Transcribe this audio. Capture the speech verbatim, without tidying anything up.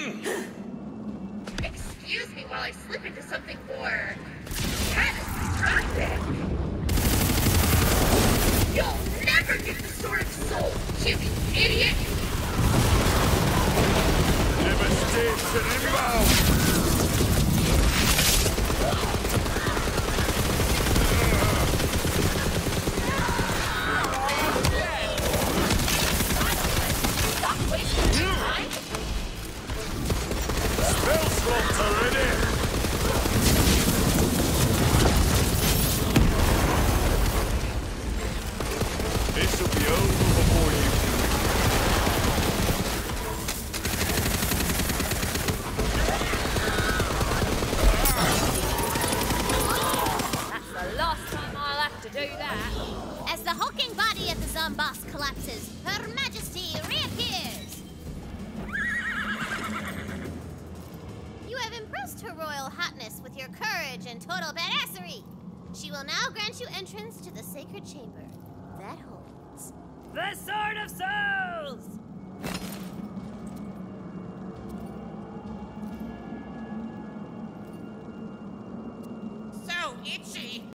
Excuse me while I slip into something more catastrophic. You'll never get the Sword of Souls, you idiot! Devastation inbound! Stop wasting time! Spell slots already! This'll be over before you do it. That's the last time I'll have to do that. As the hulking body of the Zomboss collapses, Her Majesty reappears. You have impressed Her Royal Hotness with your courage and total badassery. She will now grant you entrance to the sacred chamber that holds The Sword of Souls! So itchy.